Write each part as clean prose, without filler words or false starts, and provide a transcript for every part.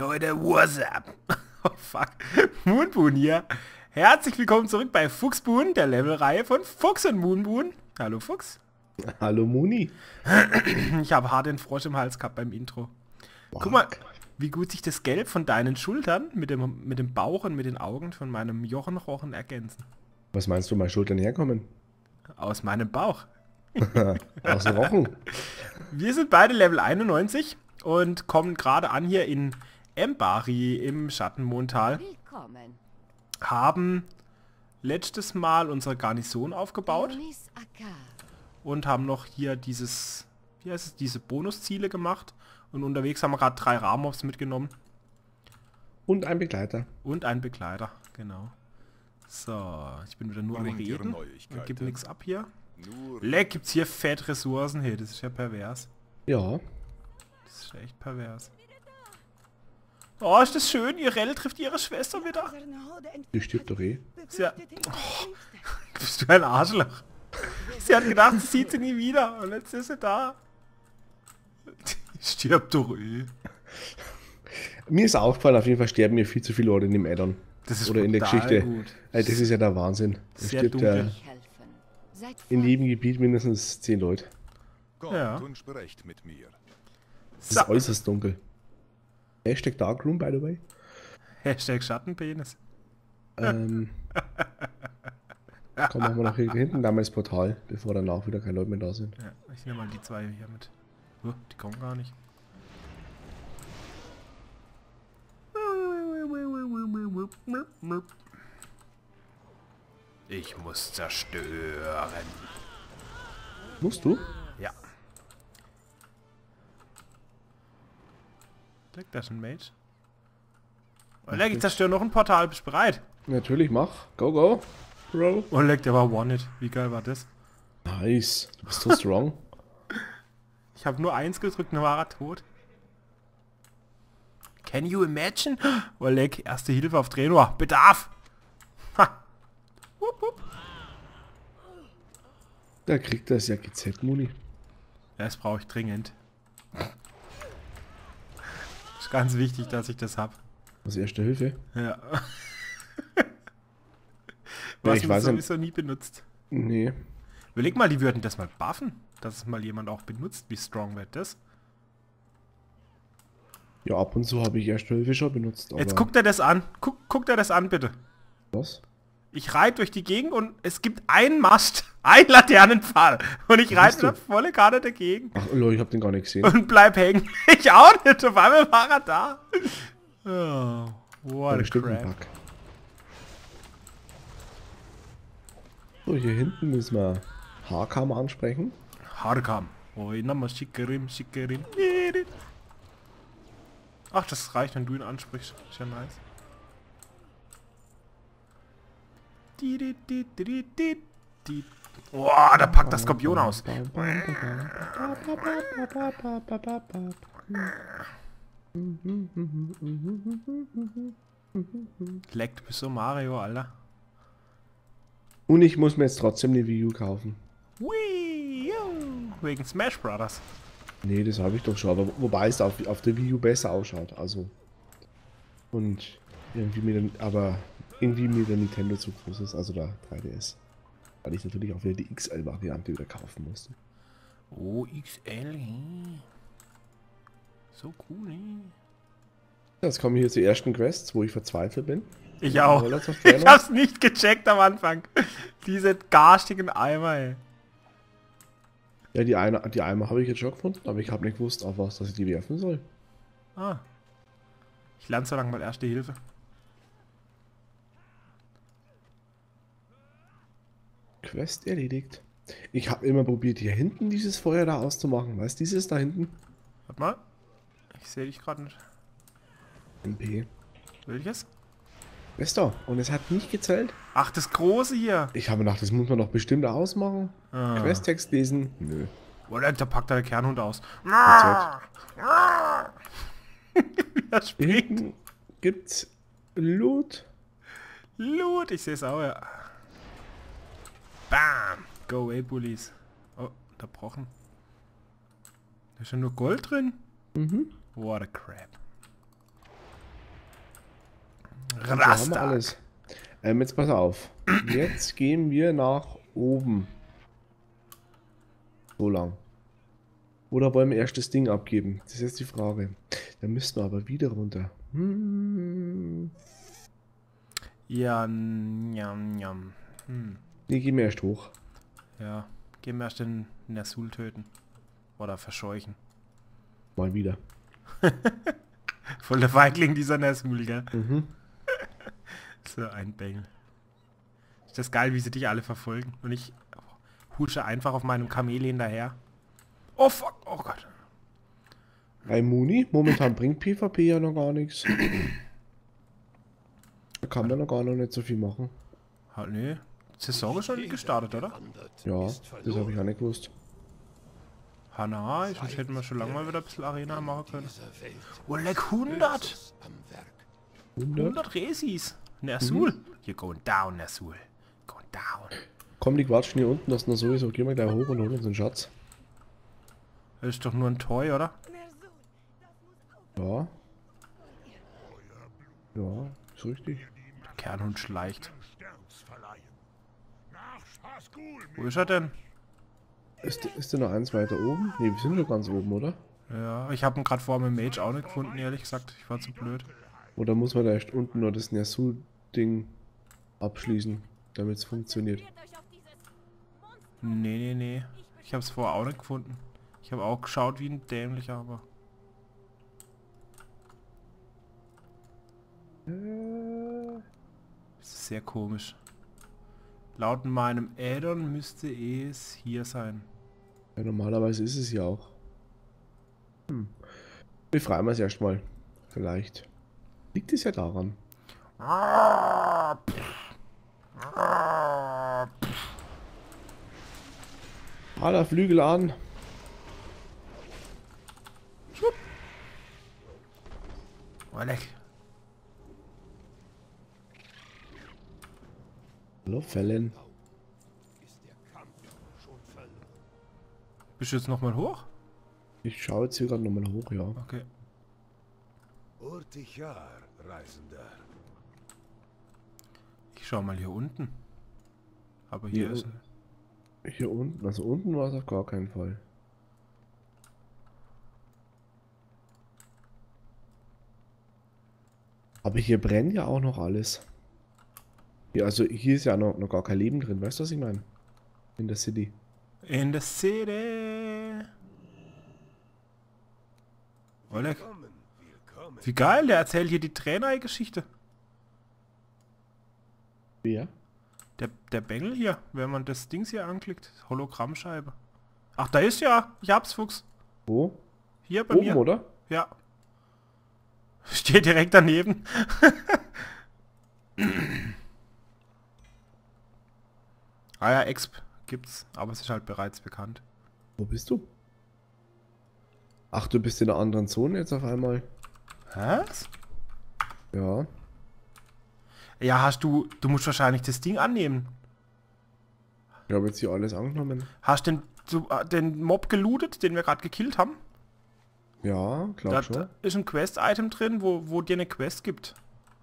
Leute, what's up? Oh fuck, Moonboon hier. Herzlich willkommen zurück bei Fuchsboon, der Levelreihe von Fuchs und Moonboon. Hallo Fuchs. Hallo Muni. Ich habe hart den Frosch im Hals gehabt beim Intro. Guck mal, wie gut sich das Gelb von deinen Schultern mit dem Bauch und mit den Augen von meinem Jochenrochen ergänzen. Was meinst du, meine Schultern herkommen? Aus meinem Bauch. Aus dem Rochen. Wir sind beide Level 91 und kommen gerade an hier in Embari im Schattenmondtal. Willkommen. Haben letztes Mal unsere Garnison aufgebaut und haben noch hier dieses, wie heißt es, diese Bonusziele gemacht. Und unterwegs haben wir gerade 3 Ramobs mitgenommen. Und ein Begleiter. Und ein Begleiter, genau. So, ich bin wieder nur am Reden. Gibt nichts ab hier. Leck, gibt's hier fett Ressourcen. Hey, das ist ja pervers. Ja. Das ist echt pervers. Oh, ist das schön. Irel trifft ihre Schwester wieder. Die stirbt doch eh. Ja. Oh, bist du ein Arschloch. Sie hat gedacht, sie sieht sie nie wieder. Und jetzt ist sie da. Die stirbt doch eh. Mir ist aufgefallen, auf jeden Fall sterben mir viel zu viele Leute in dem Addon. Das ist oder in der Geschichte. Gut. Das ist ja der Wahnsinn. Da Sehr stirbt ja dunkel. in jedem Gebiet mindestens 10 Leute. Ja. Und sprecht mit mir. Das ist äußerst dunkel. Hashtag Darkroom, by the way. Hashtag Schattenpenis. Komm, machen wir noch hier hinten damals das Portal, bevor danach wieder keine Leute mehr da sind. Ja, ich nehme mal die 2 hier mit. Die kommen gar nicht. Ich muss zerstören. Musst du? Ja. Leck, da ist ein Mage. Oh, Leck, ich zerstöre noch ein Portal. Bist du bereit? Natürlich, mach. Go, go. Bro. Oh, Leck, der war One-Hit. Wie geil war das? Nice. Du bist so strong. Ich habe nur 1 gedrückt, dann war er tot. Can you imagine? Oh, Leck, erste Hilfe auf Draenor. Bedarf! Ha! Wupp, wupp. Da kriegt das ja GZ-Muni. Das brauche ich dringend. Ist ganz wichtig, dass ich das hab. Als erste Hilfe. Ja. Ja, Was ich man weiß sowieso nie benutzt. Nee. Überleg mal, die würden das mal buffen. Dass es mal jemand auch benutzt. Wie strong wird das? Ja, ab und zu habe ich erste Hilfe schon benutzt. Aber Jetzt guckt er das an. Guckt er das an, bitte. was? Ich reite durch die Gegend und es gibt einen Mast, einen Laternenpfahl. Und ich reite du? da volle Karte dagegen. Ach, Leute, ich habe den gar nicht gesehen. Und bleib hängen. Ich auch nicht. Auf einmal war er da. Oh, what a Bestimmt ein crap. Bug. So, hier hinten müssen wir Harkam ansprechen. Harkam. Oh, nochmal Schickerim, Schickerim. Ach, das reicht, wenn du ihn ansprichst. Ist ja nice. Boah, da packt das Skorpion aus. Leck, du bist so Mario, Alter. Und ich muss mir jetzt trotzdem eine Wii U kaufen. Wii U. Wegen Smash Brothers. Nee, das habe ich doch schon. Aber wobei es auf der Wii U besser ausschaut. Also. Und irgendwie mir der Nintendo zu groß ist. Also der 3DS. Weil ich natürlich auch wieder die XL-Variante wieder kaufen musste. Oh, XL. So cool. Jetzt kommen wir hier zur ersten Quest, wo ich verzweifelt bin. Ich auch. Lords of Ich Draenor. hab's nicht gecheckt am Anfang. Diese garstigen Eimer, ey. Ja, die Eimer habe ich jetzt schon gefunden, aber ich habe nicht gewusst, auf was dass ich die werfen soll. Ah. Ich lerne so lange mal Erste Hilfe. Quest erledigt. Ich habe immer probiert, hier hinten dieses Feuer da auszumachen. Weißt du, dieses da hinten? Warte mal. Ich sehe dich gerade nicht. MP. Welches? Bester. Und es hat nicht gezählt. Ach, das große hier. Ich habe gedacht, das muss man doch bestimmt ausmachen. Ah. Questtext lesen. Nö. Oder da packt der Kernhund aus. Verzählt. Das Hier springt. hinten gibt's Loot. Loot, ich sehe es auch, ja. Bam. Go away, Bullies. Oh, unterbrochen. Da ist ja nur Gold drin. Mhm. What a crap. Da haben wir alles. Jetzt pass auf. Jetzt gehen wir nach oben. So lang. Oder wollen wir erst das Ding abgeben? Das ist jetzt die Frage. Dann müssten wir aber wieder runter. Ja, njam, njam. Nee, gehen wir erst hoch. Ja, gehen wir erst den Ner'zhul töten. Oder verscheuchen. Mal wieder. Voll der Feigling, dieser Ner'zhul, gell? Mhm. So ein Bengel. Ist das geil, wie sie dich alle verfolgen. Und ich husche einfach auf meinem Kamel hinterher. Oh fuck, oh Gott. Bei Muni, momentan bringt PvP ja noch gar nichts. Da kann man noch gar nicht so viel machen. Halt, nee. Saison ist schon nicht gestartet, oder? Ja, das habe ich auch nicht gewusst. Hanna, sonst hätten wir schon lange mal wieder ein bisschen Arena machen können. Oh, leck 100! 100 Resis! Ner'zhul! You're going down, Ner'zhul. Going down. Komm, die quatschen hier unten, das ist noch sowieso. Gehen wir gleich hoch und holen uns einen Schatz. Das ist doch nur ein Toy, oder? Ja. Ja, ist richtig. Der Kernhund schleicht. Wo ist er denn? Ist der noch eins weiter oben? Ne, wir sind schon ganz oben, oder? Ja, ich habe ihn gerade vor dem Mage auch nicht gefunden, ehrlich gesagt. Ich war zu blöd. Oder muss man da echt unten nur das Ner'zhul-Ding abschließen, damit es funktioniert? Nee. Ich habe es vorher auch nicht gefunden. Ich habe auch geschaut wie ein dämlicher, aber... Das ist sehr komisch. Laut meinem Addon müsste es hier sein. Ja, normalerweise ist es ja auch. Befreien wir es erstmal. Vielleicht. Liegt es ja daran. Aller Flügel an. Oh, leck. Hallo, Fällen. Bist du jetzt nochmal hoch? Ich schaue jetzt hier gerade nochmal hoch, ja. Okay. Reisender. Ich schau mal hier unten. Aber hier ist... Hier unten, also unten war es auf gar keinen Fall. Aber hier brennt ja auch noch alles. Ja, also hier ist ja noch gar kein Leben drin, weißt du, was ich meine? In der City. In der City. Oleg. Wie geil, der erzählt hier die Trainergeschichte. Wer? Der Bengel hier, wenn man das Dings hier anklickt. Hologrammscheibe. Ach, da ist ja. Ich hab's, Fuchs. Wo? Hier bei Oben, mir. oder? Ja. Steht direkt daneben. Ah ja, Exp gibt's, aber es ist halt bereits bekannt. Wo bist du? Ach, du bist in einer anderen Zone jetzt auf einmal. Was? Ja. Ja, du musst wahrscheinlich das Ding annehmen. Ich habe jetzt hier alles angenommen. Hast den Mob gelootet, den wir gerade gekillt haben? Ja, klar schon. Da ist ein Quest-Item drin, wo dir eine Quest gibt.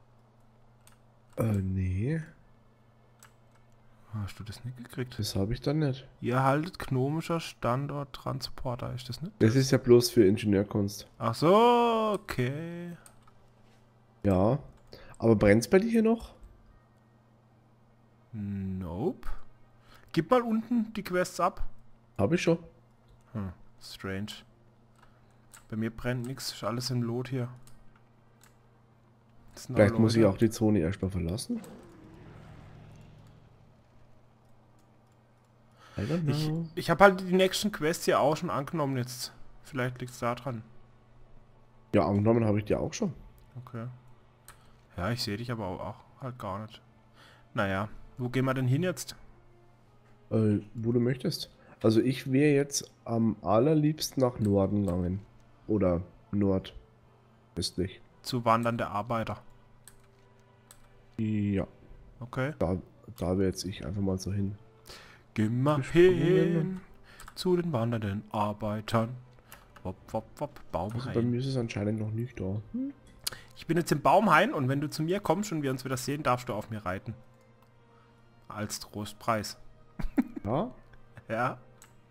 Nee. Hast du das nicht gekriegt? Das habe ich dann nicht. Ihr erhaltet gnomischer Standort-Transporter, ist das nicht? Das ist ja bloß für Ingenieurkunst. Ach so, okay. Ja. Aber brennt's bei dir hier noch? Nope. Gib mal unten die Quests ab. Habe ich schon. Strange. Bei mir brennt nichts, ist alles im Lot hier. Vielleicht muss ich auch die Zone erstmal verlassen. Ich habe halt die nächsten Quests hier auch schon angenommen jetzt. Vielleicht liegt es da dran. Ja, angenommen habe ich die auch schon. Okay. Ja, ich sehe dich aber auch halt gar nicht. Naja, wo gehen wir denn hin jetzt? Wo du möchtest. Also ich wäre jetzt am allerliebsten nach Norden gegangen. Oder nordöstlich. Zu wandernde Arbeiter. Ja. Okay. Da wäre jetzt ich einfach mal so hin. Geh mal hin zu den wandernden Arbeitern. Wop, wop, wop, Baum Also rein. bei mir ist es anscheinend noch nicht da. Ich bin jetzt im Baumhain und wenn du zu mir kommst und wir uns wieder sehen, darfst du auf mir reiten. Als Trostpreis. Ja? Ja.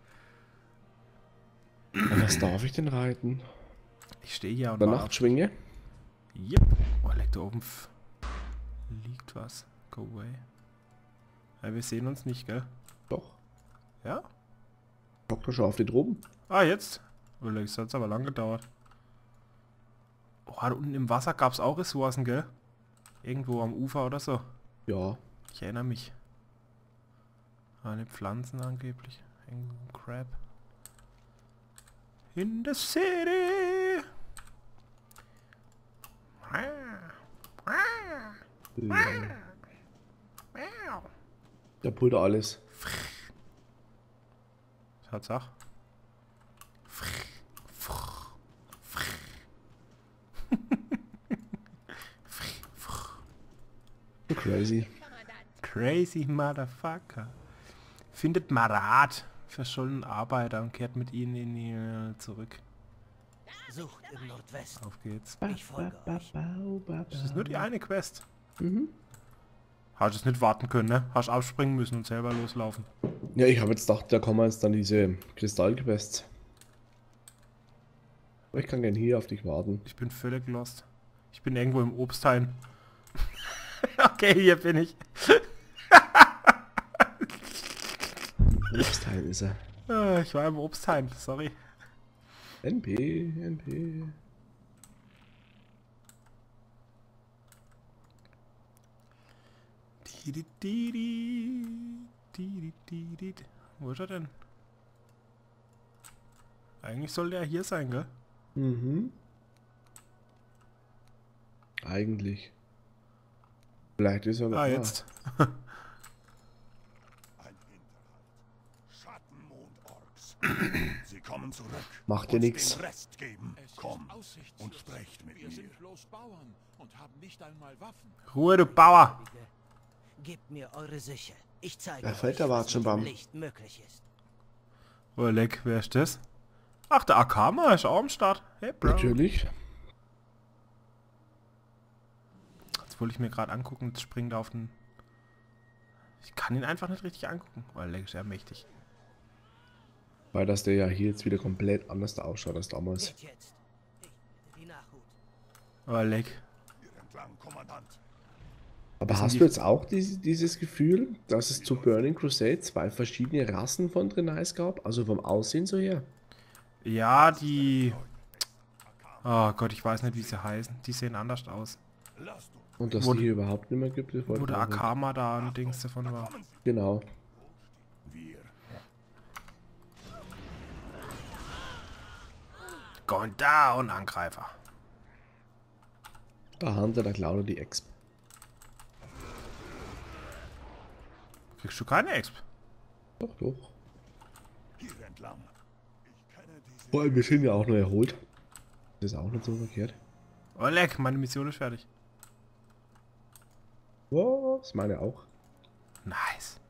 Und was darf ich denn reiten? Ich stehe hier und Der warte auf- Nachtschwinge? Yep. Oh, leck da oben. Liegt was. Go away. Ja, wir sehen uns nicht, gell? Doch. Ja? Doktor schon auf den droben. Ah, jetzt. Oh, leck, das hat aber lang gedauert. Oh, da unten im Wasser gab es auch Ressourcen, gell? Irgendwo am Ufer oder so. Ja. Ich erinnere mich. Eine Pflanzen angeblich. Irgendwo ein Crab. In the city. Der pult alles. Tatsache. Crazy. Crazy Motherfucker. Findet Marat, verschollenen Arbeiter und kehrt mit ihnen in die zurück. Sucht im Nordwesten. Auf geht's. Ich folge euch. Das ist nur die eine Quest. Mhm. Hast es nicht warten können, ne? Hast abspringen müssen und selber loslaufen. Ja, ich habe jetzt gedacht, da kommen jetzt dann diese Kristallquests. Aber ich kann gern hier auf dich warten. Ich bin völlig lost. Ich bin irgendwo im Obsthain. Okay, hier bin ich. Obstheim ist er. Ich war im Obsthain, sorry. NP, NP. Wo ist er denn? Eigentlich sollte er hier sein, gell? Mhm. Eigentlich. Vielleicht ist er noch Ah, da. jetzt. Ein Hinterhalt. Schattenmond-Orks. Sie kommen zurück. Macht dir Uns nix. den Rest geben. Es ist Kommt aussichtslos. und sprecht mit Wir mir. sind bloß Bauern und haben nicht einmal Waffen. Ruhe, du Bauer! Gebt mir eure Siche. Ich zeige Da fällt euch, der was Watschenbaum. mit dem Licht möglich ist. Oh, leck, wer ist das? Ach, der Akama ist auch am Start. Hey, Bro. Natürlich. Jetzt wollte ich mir gerade angucken, jetzt springt er auf den... Ich kann ihn einfach nicht richtig angucken. Oh, leck, ist ja mächtig. Weil das der ja hier jetzt wieder komplett anders ausschaut als damals. Nicht jetzt. Ich bitte die Nachhut. Oh, leck. Hier entlang, Kommandant. Aber hast du jetzt auch dieses Gefühl, dass es zu Burning Crusade zwei verschiedene Rassen von Draenei gab? Also vom Aussehen so her? Ja, die... Oh Gott, ich weiß nicht, wie sie heißen. Die sehen anders aus. Lasst uns. Und dass Wo- die hier überhaupt nicht mehr gibt? Das Wo wollte der ich auch nicht. Akama da ein Dings davon war. Kommen Sie. Genau. Wir. Going down, Angreifer. Da Hunter, der Clown und die Exp. Kriegst du keine Exp? Doch, doch. Hier entlang. Ich kenne diese. Vor allem, wir sind ja auch noch erholt. Das ist auch nicht so verkehrt. Oh, leck, meine Mission ist fertig. Was? Meine auch. Nice.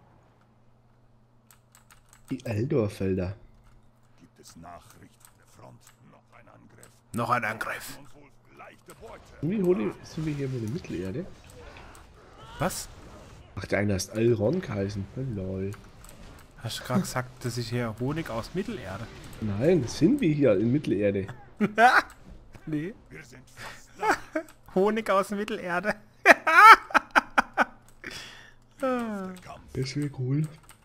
Die Eldorfelder. Gibt es Nachrichten der Front? Noch ein Angriff. Noch ein Angriff. Und wohl leichte Beute. Sind wir hier in der Mittelerde? Was? Ach, der eine heißt Elrond geheißen. Lol. Hast du gerade gesagt, das ist hier Honig aus Mittelerde? Nein, sind wir hier in Mittelerde. Nee. Wir sind fast da. Honig aus Mittelerde. Kampf. Das wäre cool.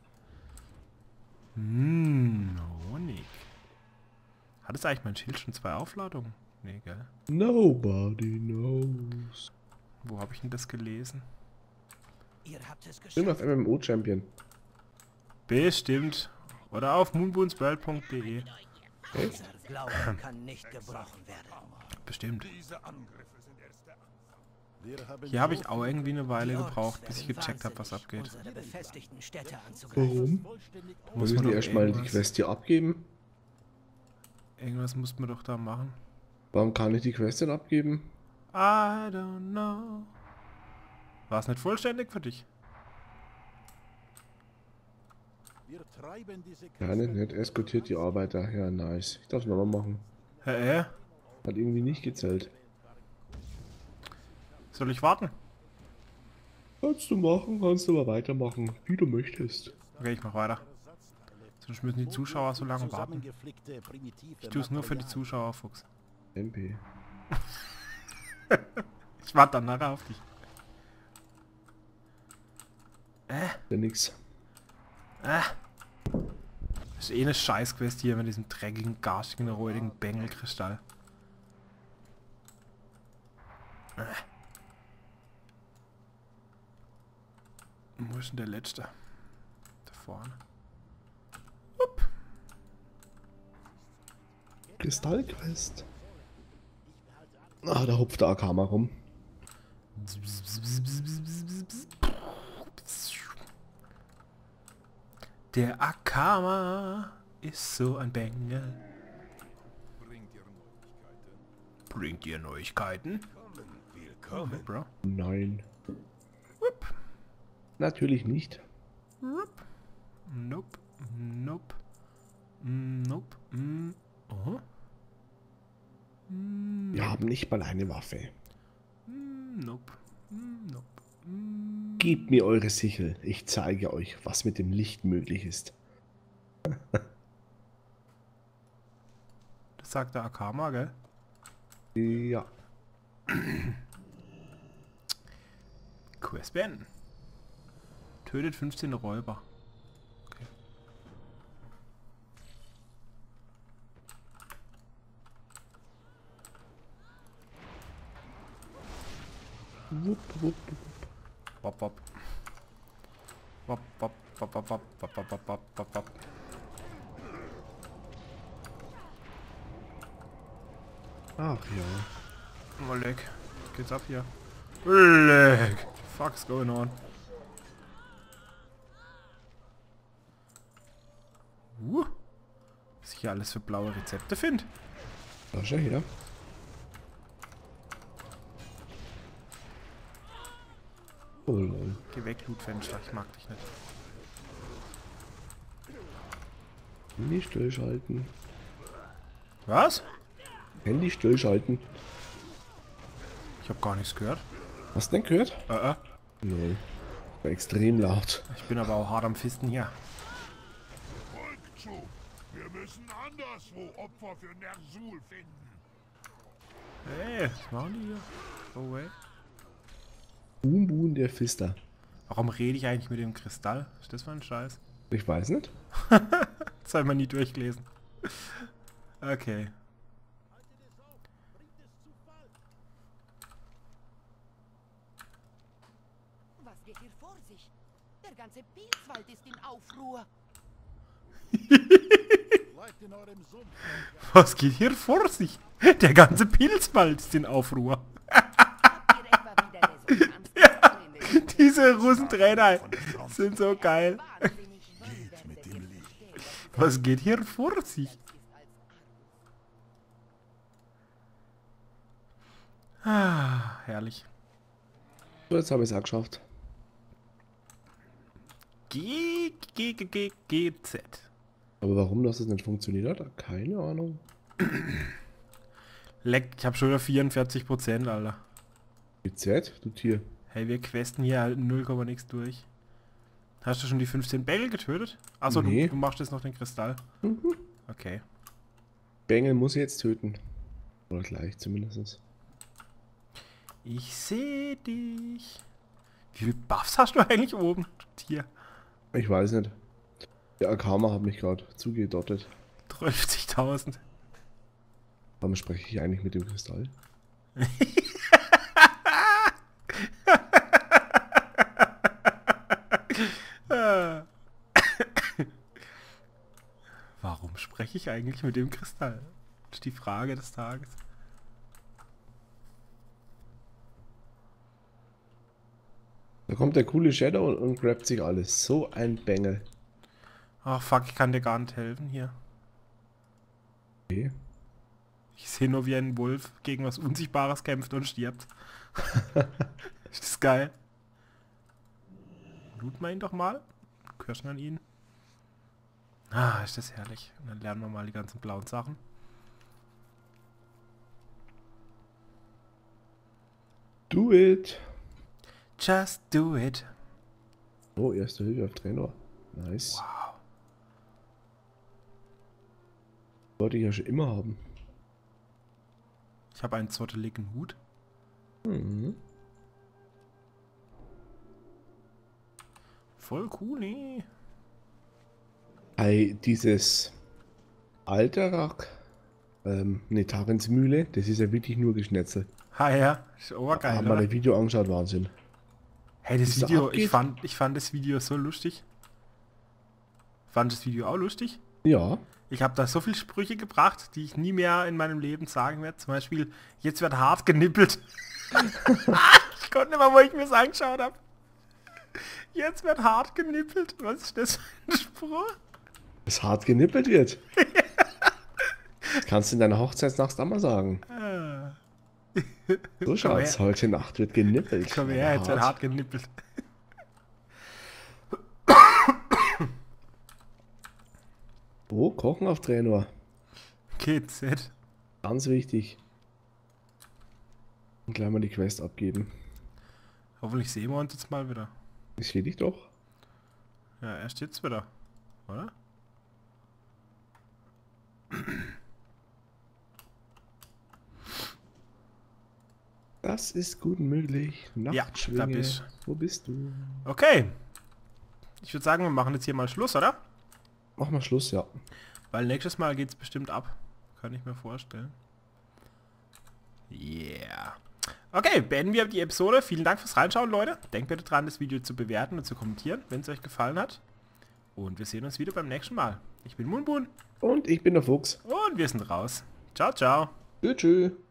Honig. Hat es eigentlich mein Schild schon 2 Aufladungen? Nee, gell? Nobody knows. Wo habe ich denn das gelesen? Ihr habt es Immer auf geschafft. MMO Champion. Bestimmt. Oder auf moonboonsworld.de. Unser Glaube kann nicht gebrochen werden. Bestimmt. Diese Angriffe sind erst der Anfang. Hier habe ich auch irgendwie eine Weile Die Orks gebraucht, bis ich werden gecheckt habe, was wahnsinnig, abgeht. unsere befestigten Städte anzugreifen. Warum? Muss Müssen man die doch erstmal die irgendwas- Quest hier abgeben? Irgendwas muss man doch da machen. Warum kann ich die Quest denn abgeben? I don't know. War es nicht vollständig für dich? Ja, nicht eskortiert die Arbeiter. Ja, nice. Ich darf es nochmal machen. Hä? Hat irgendwie nicht gezählt. Soll ich warten? Kannst du machen, kannst du aber weitermachen, wie du möchtest. Okay, ich mach weiter. Sonst müssen die Zuschauer so lange warten. Ich tue es nur für die Zuschauer, Fuchs. MP. Ich warte dann nachher auf dich. Ja, nix. Das ist eh eine Scheißquest hier mit diesem dreckigen, garschigen, räudigen Bengelkristall. Wo ist denn der letzte? Da vorne. Upp. Kristallquest. Ah, da hupft der Akama rum. Der Akama ist so ein Bengel. Bringt ihr Neuigkeiten? Willkommen. Bro. Nein. Wupp. Natürlich nicht. Wupp. Nope. Nope. Nope. Oh. Wir haben nicht mal eine Waffe. Nope. Nope. Gebt mir eure Sichel. Ich zeige euch, was mit dem Licht möglich ist. Das sagt der Akama, gell? Ja. Quest beenden. Tötet 15 Räuber. Okay. Wupp, wupp, Wop, wop. Wop, wop, wop, wop, wop, wop, wop, wop, wop, wop. Ach ja. Oh, leck. Was geht's ab hier? Leck. Fuck's going on? Was ich hier alles für blaue Rezepte finde. Da schau her. Oh lol. Geh weg, Blutfenster. Ich mag dich nicht. Handy stillschalten. Was? Handy stillschalten. Ich habe gar nichts gehört. Hast du denn gehört? Nee. War extrem laut. Ich bin aber auch hart am Fisten hier. Rückzug. Wir müssen anderswo Opfer für Ner'zhul finden. Hey, was machen die hier? Go away. Boom Boom der Fister. Warum rede ich eigentlich mit dem Kristall? Was ist das für ein Scheiß? Ich weiß nicht. Das habe ich mal nie durchgelesen. Okay. Was geht hier vor sich? Der ganze Pilzwald ist in Aufruhr. Bleibt in eurem Sumpf. Was geht hier vor sich? Der ganze Pilzwald ist in Aufruhr. Habt ihr etwa wieder Resonanz? Diese Russentrainer sind so geil. Geht mit dem Licht. Was geht hier vor sich? Ah, herrlich. So, jetzt habe ich es auch geschafft. GZ. Aber warum das nicht funktioniert hat? Keine Ahnung. Leck, ich habe schon wieder 44%, Alter. GZ, du Tier. Hey, wir questen hier halt 0, nix durch. Hast du schon die 15 Bengel getötet? Achso, Nee. du machst jetzt noch den Kristall. Okay. Bengel muss ich jetzt töten. Oder gleich zumindest. Ich sehe dich. Wie viele Buffs hast du eigentlich oben, du Tier? Ich weiß nicht. Der Akama hat mich gerade zugedottet. 50.000. Warum spreche ich eigentlich mit dem Kristall? Warum spreche ich eigentlich mit dem Kristall? Das ist die Frage des Tages. Da kommt der coole Shadow und grabt sich alles. So ein Bengel. Ach fuck, ich kann dir gar nicht helfen hier. Okay. Ich sehe nur, wie ein Wolf gegen was Unsichtbares kämpft und stirbt. Ist das geil? Looten wir ihn doch mal. Kirschen an ihn. Ah, ist das herrlich. Und dann lernen wir mal die ganzen blauen Sachen. Do it. Just do it. Oh, erste Hilfe auf Trainer. Nice. Wow. Wollte ich ja schon immer haben. Ich habe einen zotteligen Hut. Mhm. Voll cool, ne? Hey, dieses Alterak, Tarens Mühle, das ist ja wirklich nur Geschnetzel. Ha ja, ist obergeil, Haben wir oder? das Video angeschaut, Wahnsinn. Hey, das Wie's da Video, abgeht? ich fand das Video so lustig. Fand das Video auch lustig? Ja, Ich habe da so viele Sprüche gebracht, die ich nie mehr in meinem Leben sagen werde. Zum Beispiel, jetzt wird hart genippelt. Ich konnte nicht mal, wo ich mir das angeschaut habe. Jetzt wird hart genippelt. Was ist das für ein Spruch? es hart genippelt wird. Das kannst du in deiner Hochzeitsnacht auch mal sagen. So schaut's, heute Nacht wird genippelt. Komm her, jetzt wird hart genippelt. Oh, Kochen auf Trainer. GZ. Ganz wichtig. Und gleich mal die Quest abgeben. Hoffentlich sehen wir uns jetzt mal wieder. Ich sehe dich doch. Ja, erst jetzt wieder. Oder? Das ist gut möglich. Nachtschwinge. da bist Wo bist du? Okay. Ich würde sagen, wir machen jetzt hier mal Schluss, oder? Mach mal Schluss, ja. Weil nächstes Mal geht's bestimmt ab. Kann ich mir vorstellen. Yeah. Okay, beenden wir die Episode. Vielen Dank fürs Reinschauen, Leute. Denkt bitte dran, das Video zu bewerten und zu kommentieren, wenn es euch gefallen hat. Und wir sehen uns wieder beim nächsten Mal. Ich bin Moonboon. Und ich bin der Fuchs. Und wir sind raus. Ciao, ciao. Tschüss.